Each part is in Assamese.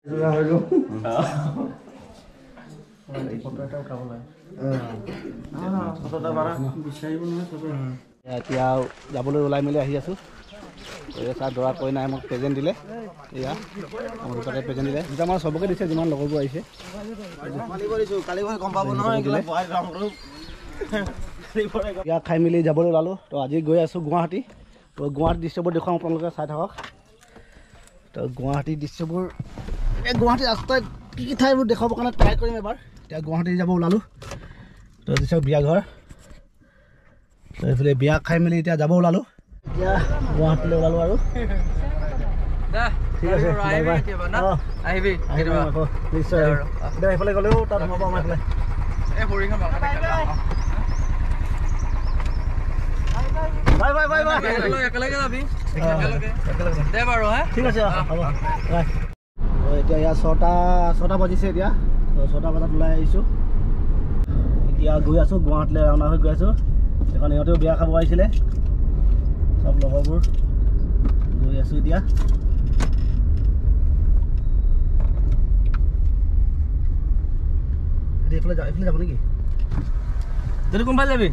এতিয়া যাবলৈ ওলাই মেলি আহি আছোঁ। চাহ দৰা কৈ নাই মোক প্ৰেজেণ্ট দিলে। এয়া মোৰ দোকানে প্ৰেজেণ্ট দিলে। দুটা আমাৰ চবকে দিছে যিমান লগৰবোৰ আহিছে। এয়া খাই মেলি যাবলৈ ওলালোঁ। তো আজি গৈ আছোঁ গুৱাহাটী। তো গুৱাহাটী দৃশ্যবোৰ দেখুৱাম আপোনালোকে চাই থাকক। তো গুৱাহাটী দৃশ্যবোৰ এই গুৱাহাটী ৰাস্তাত কি কি ঠাইবোৰ দেখাবৰ কাৰণে ট্ৰাই কৰিম এবাৰ। এতিয়া গুৱাহাটী যাব ওলালোঁ। তো দিছে বিয়া ঘৰ। তো এইফালে বিয়া খাই মেলি এতিয়া যাব ওলালোঁ। এতিয়া গুৱাহাটীলৈ ওলালোঁ আৰু ঠিক আছে আহিবি নিশ্চয় এইফালে গ'লেও তাত সোমাব আমাৰ এইফালে ঠিক আছে হ'ব এতিয়া ইয়াত ছটা বাজিছে। এতিয়া 6টা বজাত ওলাই আহিছোঁ। এতিয়া গৈ আছোঁ গুৱাহাটীলৈ ৰাওনা হৈ গৈ আছোঁ। এখন সিহঁতেও বিয়া খাব আহিছিলে সব লগৰবোৰ গৈ আছোঁ এতিয়া। এইফালে যাব নেকি? যদি কোনফালে যাবি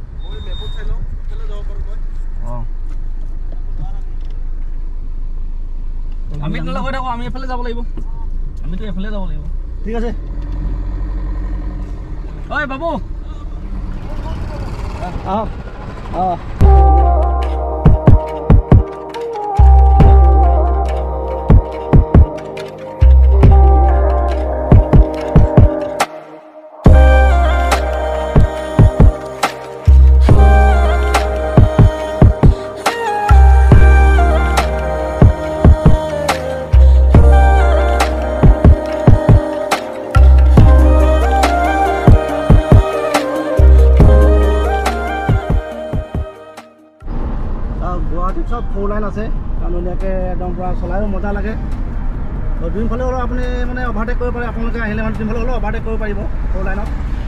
আমি তেনেহ'লে কৈ থাকোঁ। আমি এফালে যাব লাগিব। আমিতো এফালে যাব লাগিব। ঠিক আছে ঐ বাবু গুৱাহাটীত চব 4 লাইন আছে। কাৰণ ধুনীয়াকৈ একদম পূৰা চলায়ো মজা লাগে। দুইফালে হ'লেও আপুনি মানে অভাৰটেক কৰিব পাৰে। আপোনালোকে আহিলে মানে দুইফালে হ'লেও অভাৰটেক কৰিব পাৰিব 4 লাইনত।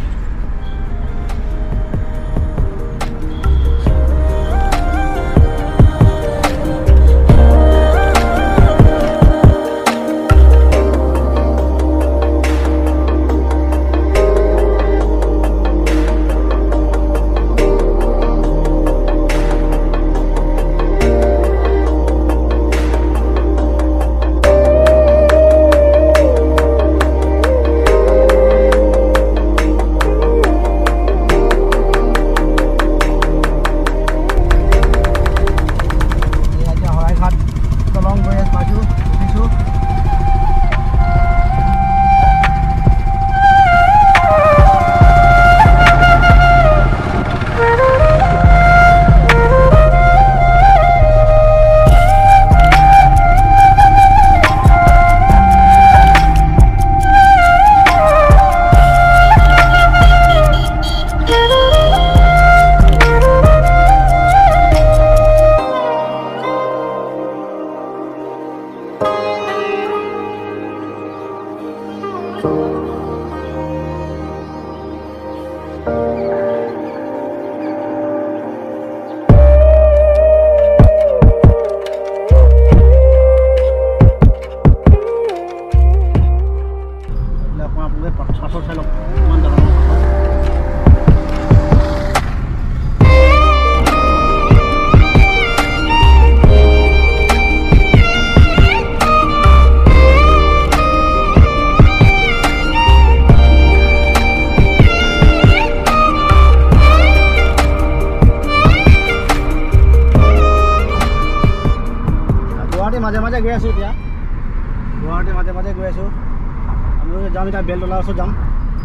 মাজে গৈ আছোঁ। এতিয়া গুৱাহাটীৰ মাজে গৈ আছোঁ। আমি যাম এতিয়া বেলতলাৰ ওচৰত যাম।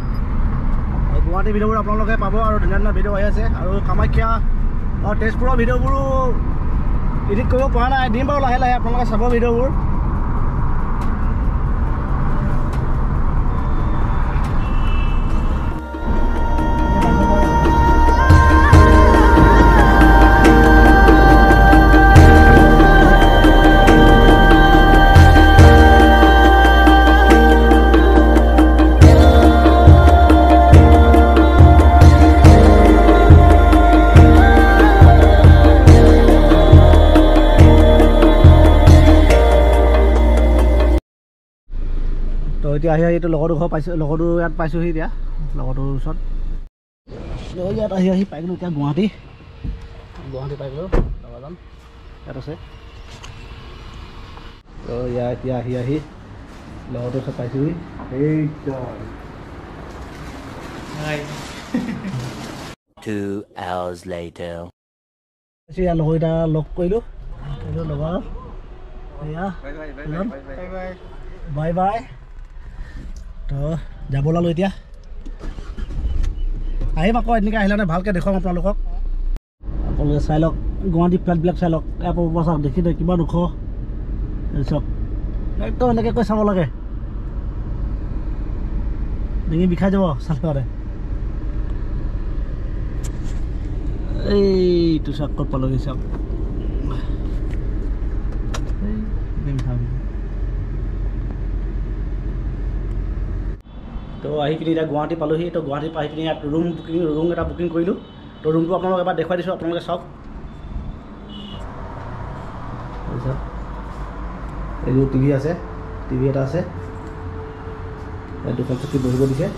গুৱাহাটী ভিডিঅ'বোৰ আপোনালোকে পাব আৰু ধুনীয়া ধুনীয়া ভিডিঅ' আহি আছে। আৰু কামাখ্যা আৰু তেজপুৰৰ ভিডিঅ'বোৰো এডিট কৰিব পৰা নাই। দিম বাৰু লাহে লাহে আপোনালোকে চাব ভিডিঅ'বোৰ। তো এতিয়া আহি এইটো লগৰটো ঘৰ পাইছোঁ, লগৰটো ইয়াত পাইছোঁহি এতিয়া লগৰটোৰ ওচৰত। ইয়াত আহি পাই গ'লোঁ এতিয়া গুৱাহাটী পাই গ'লোঁ। লগৰজন ইয়াত আছে। তো ইয়াত এতিয়া আহি লগৰটোৰ ওচৰত পাইছোঁহি। এই 2 hours later. ইয়াৰ লগৰকেইটা লগ কৰিলোঁ। লগৰ এয়া বাই বাই। তো যাব ওলালোঁ এতিয়া। আহিম আকৌ এনেকৈ আহিলে ভালকৈ দেখুৱাম আপোনালোকক। আপোনালোকে চাই লওক গুৱাহাটী ফ্লাইটবিলাক চাই লওক। ইয়াৰ পৰা চাওক দেখি দে কিমান ওখ চাওক। একদম এনেকৈ কৈ চাব লাগে, ডিঙি বিষাই যাব চালে। এইটো চাওক ক'ত পালোহি চাওক। তো আহি পিনি এতিয়া গুৱাহাটী পালোহি। তো গুৱাহাটী আহি পিনি ইয়াত ৰুম এটা বুকিং কৰিলোঁ। তো ৰুমটো আপোনালোকক এবাৰ দেখুৱাই দিছোঁ, আপোনালোকে চাওক। এইটো টিভি আছে, টিভি এটা আছে, ইয়াত দুখন চকী বহিব দিছে।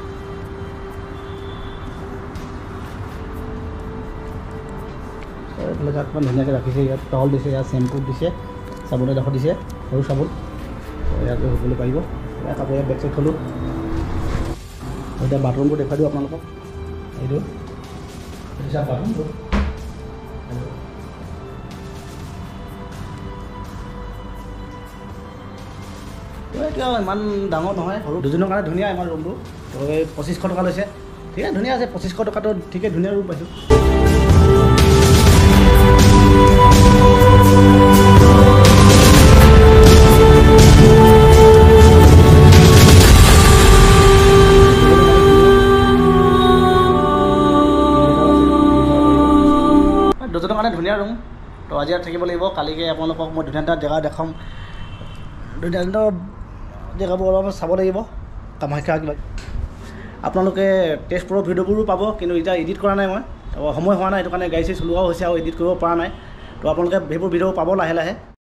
এইবিলাক অকণমান ধুনীয়াকৈ ৰাখিছে। ইয়াত টাৱল দিছে, ইয়াত চেম্পু দিছে, চাবোন এডোখৰ দিছে, সৰু চাবোন। ইয়াত শুবলৈ পাৰিব। ইয়াত আকৌ ইয়াত বেগ চেগ থ'লোঁ। এতিয়া বাথৰুমটো দেখুৱাই দিওঁ আপোনালোকক। এইটো চাওক বাথৰুমটো। এতিয়া ইমান ডাঙৰ নহয়, সৰু দুজনৰ কাৰণে ধুনীয়া আমাৰ ৰুমটো। তো এই 2500 টকা লৈছে। ঠিকে ধুনীয়া আছে, 2500 টকাটো ঠিকে ধুনীয়া ৰুম পাইছোঁ। দুজনৰ কাৰণে ধুনীয়া ৰুম। তো আজি ইয়াত থাকিব লাগিব। কালিকৈ আপোনালোকক মই ধুনীয়া জেগা দেখাম। ধুনীয়া জেগাবোৰ অলপমান চাব লাগিব। কামাখ্যা কিবা আপোনালোকে তেজপুৰৰ ভিডিঅ'বোৰো পাব, কিন্তু এতিয়া এডিট কৰা নাই মই। তো সময় হোৱা নাই, সেইটো কাৰণে গাড়ী চাড়ী চলোৱাও হৈছে আৰু এডিট কৰিব পৰা নাই। তো আপোনালোকে সেইবোৰ ভিডিঅ' পাব লাহে লাহে।